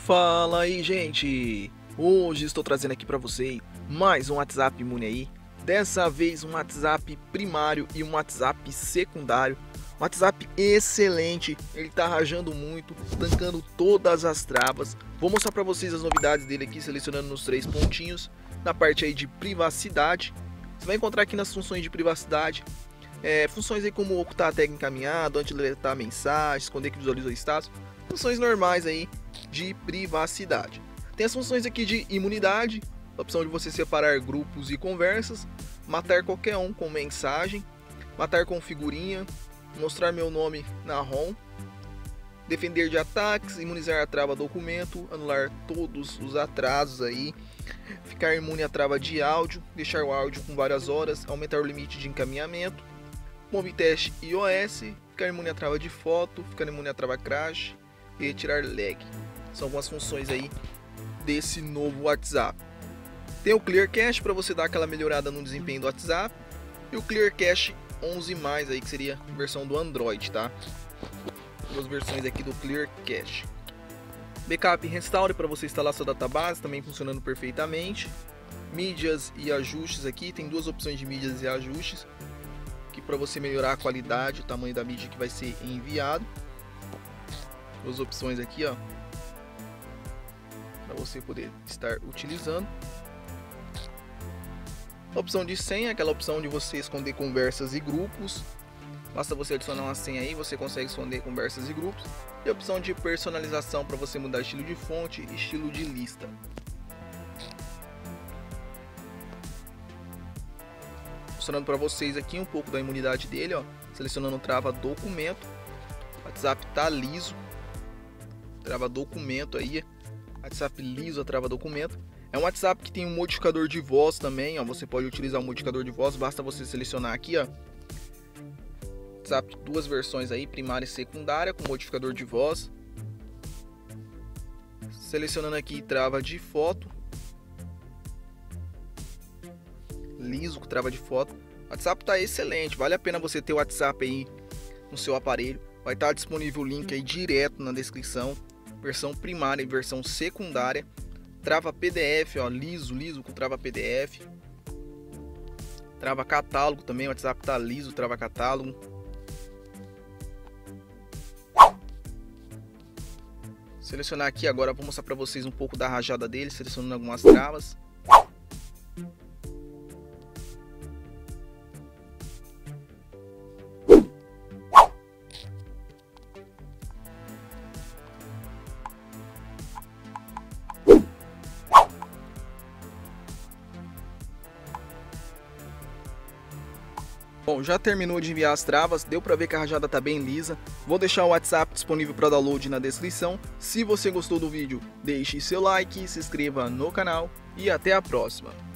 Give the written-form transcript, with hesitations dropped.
Fala aí, gente! Hoje estou trazendo aqui para vocês mais um WhatsApp imune aí. Dessa vez um WhatsApp primário e um WhatsApp secundário. Um WhatsApp excelente, ele tá rajando muito, tancando todas as travas. Vou mostrar para vocês as novidades dele aqui, selecionando nos 3 pontinhos. Na parte aí de privacidade, você vai encontrar aqui nas funções de privacidade funções aí como ocultar a tag encaminhado, anti-deletar mensagens, esconder que visualizou status. Funções normais aí de privacidade. Tem as funções aqui de imunidade, a opção de você separar grupos e conversas, matar qualquer um com mensagem, matar com figurinha, mostrar meu nome na ROM, defender de ataques, imunizar a trava documento, anular todos os atrasos aí, ficar imune à trava de áudio, deixar o áudio com várias horas, aumentar o limite de encaminhamento, mob teste iOS, ficar imune à trava de foto, ficar imune à trava crash e retirar lag. São algumas funções aí desse novo WhatsApp. Tem o Clear Cache para você dar aquela melhorada no desempenho do WhatsApp e o Clear Cache 11+, aí que seria a versão do Android, tá? Duas versões aqui do Clear Cache. Backup e Restore para você instalar sua database, também funcionando perfeitamente. Mídias e ajustes aqui, tem duas opções de mídias e ajustes aqui para você melhorar a qualidade, o tamanho da mídia que vai ser enviado. Duas opções aqui, ó, para você poder estar utilizando. A opção de senha, aquela opção de você esconder conversas e grupos. Basta você adicionar uma senha aí, você consegue esconder conversas e grupos. E a opção de personalização para você mudar estilo de fonte e estilo de lista. Mostrando para vocês aqui um pouco da imunidade dele, ó. Selecionando trava documento. O WhatsApp tá liso. Trava documento aí. WhatsApp liso, a trava documento. É um WhatsApp que tem um modificador de voz também, ó. Você pode utilizar o modificador de voz, basta você selecionar aqui, ó. WhatsApp, duas versões aí, primária e secundária, com modificador de voz. Selecionando aqui trava de foto. Liso com trava de foto. O WhatsApp tá excelente, vale a pena você ter o WhatsApp aí no seu aparelho. Vai estar disponível o link aí direto na descrição. Versão primária e versão secundária. Trava PDF, ó, liso com trava PDF. Trava catálogo também, o WhatsApp tá liso, trava catálogo. Selecionar aqui agora, vou mostrar para vocês um pouco da rajada dele, selecionando algumas travas. Bom, já terminou de enviar as travas, deu pra ver que a rajada tá bem lisa. Vou deixar o WhatsApp disponível para download na descrição. Se você gostou do vídeo, deixe seu like, se inscreva no canal e até a próxima.